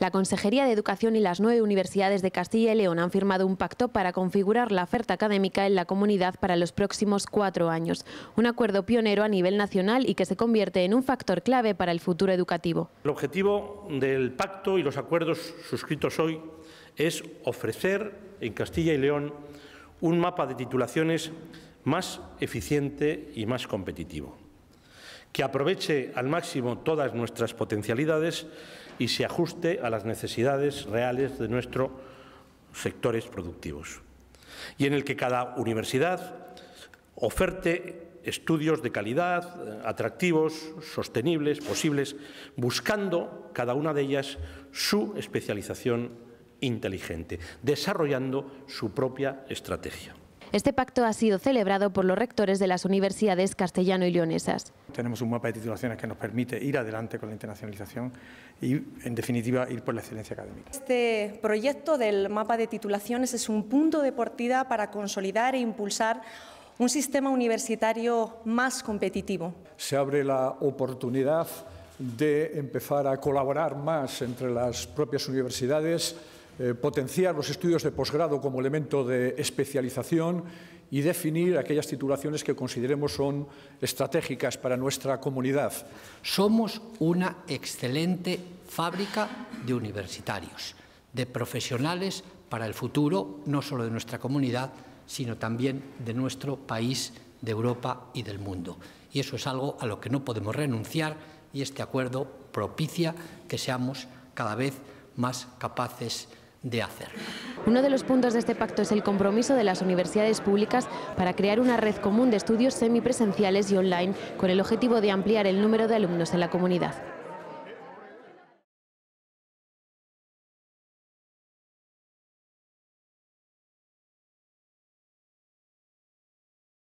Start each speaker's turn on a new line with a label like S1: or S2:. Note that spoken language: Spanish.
S1: La Consejería de Educación y las 9 universidades de Castilla y León han firmado un pacto para configurar la oferta académica en la comunidad para los próximos 4 años. Un acuerdo pionero a nivel nacional y que se convierte en un factor clave para el futuro educativo.
S2: El objetivo del pacto y los acuerdos suscritos hoy es ofrecer en Castilla y León un mapa de titulaciones más eficiente y más competitivo, que aproveche al máximo todas nuestras potencialidades y se ajuste a las necesidades reales de nuestros sectores productivos, y en el que cada universidad oferte estudios de calidad, atractivos, sostenibles, posibles, buscando cada una de ellas su especialización inteligente, desarrollando su propia estrategia.
S1: Este pacto ha sido celebrado por los rectores de las universidades castellano y leonesas.
S3: Tenemos un mapa de titulaciones que nos permite ir adelante con la internacionalización y, en definitiva, ir por la excelencia académica.
S4: Este proyecto del mapa de titulaciones es un punto de partida para consolidar e impulsar un sistema universitario más competitivo.
S5: Se abre la oportunidad de empezar a colaborar más entre las propias universidades, potenciar los estudios de posgrado como elemento de especialización y definir aquellas titulaciones que consideremos son estratégicas para nuestra comunidad.
S6: Somos una excelente fábrica de universitarios, de profesionales para el futuro, no solo de nuestra comunidad, sino también de nuestro país, de Europa y del mundo. Y eso es algo a lo que no podemos renunciar y este acuerdo propicia que seamos cada vez más capaces de hacer.
S1: Uno de los puntos de este pacto es el compromiso de las universidades públicas para crear una red común de estudios semipresenciales y online con el objetivo de ampliar el número de alumnos en la comunidad.